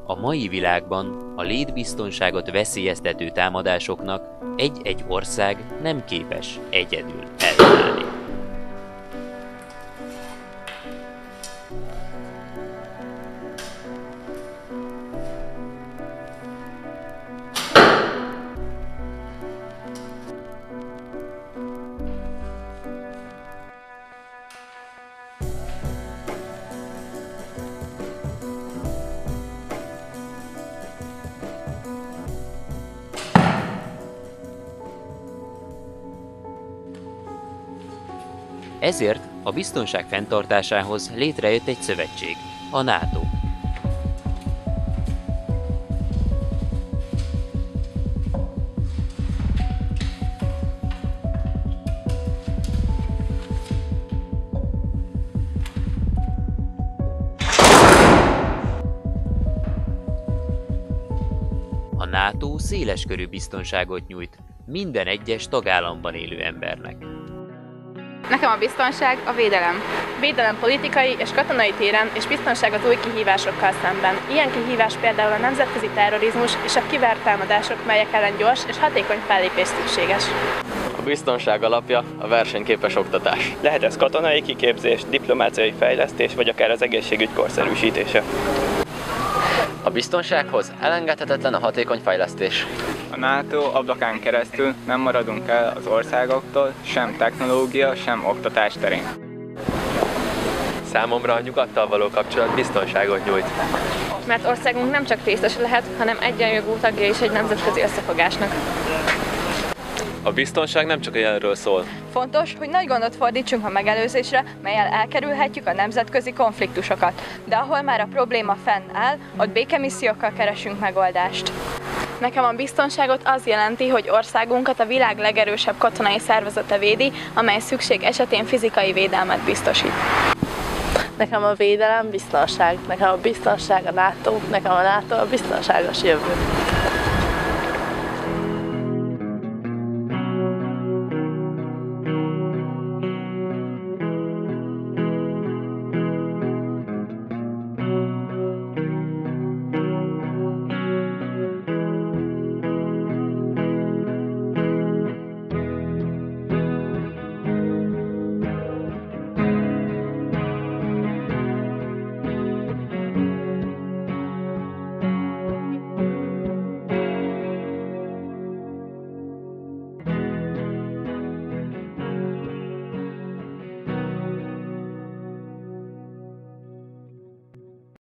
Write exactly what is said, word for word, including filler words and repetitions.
A mai világban a létbiztonságot veszélyeztető támadásoknak egy-egy ország nem képes egyedül ellenállni. Ezért a biztonság fenntartásához létrejött egy szövetség, a NATO. A NATO széleskörű biztonságot nyújt minden egyes tagállamban élő embernek. Nekem a biztonság a védelem. Védelem politikai és katonai téren, és biztonság az új kihívásokkal szemben. Ilyen kihívás például a nemzetközi terrorizmus és a kibertámadások, melyek ellen gyors és hatékony fellépés szükséges. A biztonság alapja a versenyképes oktatás. Lehet ez katonai kiképzés, diplomáciai fejlesztés, vagy akár az egészségügy korszerűsítése. A biztonsághoz elengedhetetlen a hatékony fejlesztés. A NATO ablakán keresztül nem maradunk el az országoktól, sem technológia, sem oktatás terén. Számomra a nyugattal való kapcsolat biztonságot nyújt. Mert országunk nem csak részes lehet, hanem egyenjogú tagja is egy nemzetközi összefogásnak. A biztonság nem csak a jelenről szól. Fontos, hogy nagy gondot fordítsunk a megelőzésre, mellyel elkerülhetjük a nemzetközi konfliktusokat. De ahol már a probléma fennáll, ott békemissziókkal keresünk megoldást. Nekem a biztonságot az jelenti, hogy országunkat a világ legerősebb katonai szervezete védi, amely szükség esetén fizikai védelmet biztosít. Nekem a védelem biztonság, nekem a biztonság a NATO, nekem a NATO a biztonságos jövő.